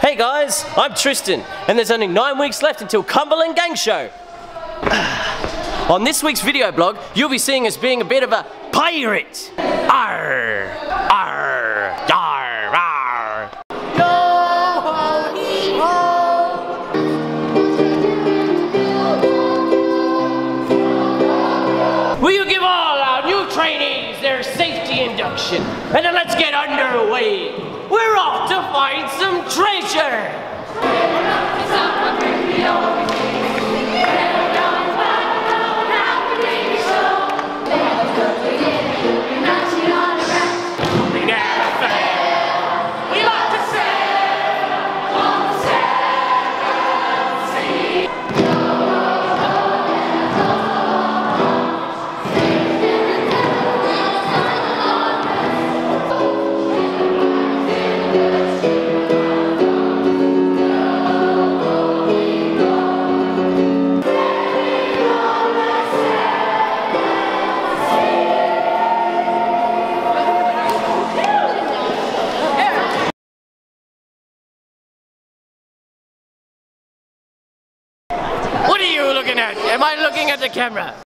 Hey guys, I'm Tristan, and there's only 9 weeks left until Cumberland Gang Show. On this week's video blog, you'll be seeing us being a bit of a pirate. Arr, arr, arr, arr. Will you give all our new trainees their safety induction? And then let's get underway. We're off to find some treasure. What are you looking at? Am I looking at the camera?